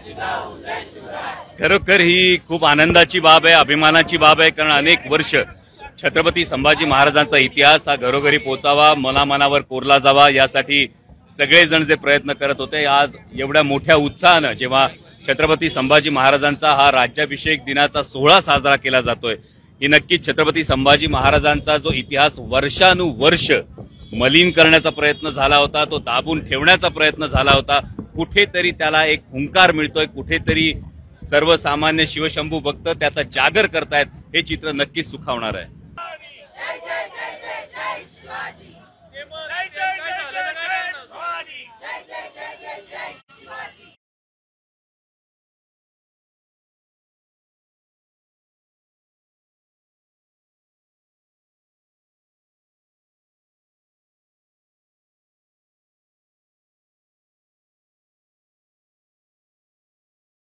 खरोखर ही खूप आनंदाची बाब आहे, अभिमानाची बाब आहे, कारण अनेक वर्ष छत्रपती संभाजी महाराजांचा इतिहास हा घरोघरी पोचावा, मनामनावर कोरला जावा, यासाठी सगळेजण जे प्रयत्न करत होते, आज एवढ्या मोठ्या उत्साहानं जेव्हा छत्रपती संभाजी महाराजांचा हा राज्याभिषेक दिनाचा सोहळा साजरा केला जातोय, ही नक्कीच छत्रपती संभाजी महाराजांचा जो इतिहास वर्षानुवर्ष मलिन करण्याचा प्रयत्न झाला होता, तो दाबून ठेवण्याचा प्रयत्न झाला होता, कुठेतरी त्याला एक हुंकार मिळतोय, कुठेतरी सर्वसामान्य शिवशंभू भक्त त्याचा जागर करतायत, हे चित्र नक्कीच सुखावणार आहे।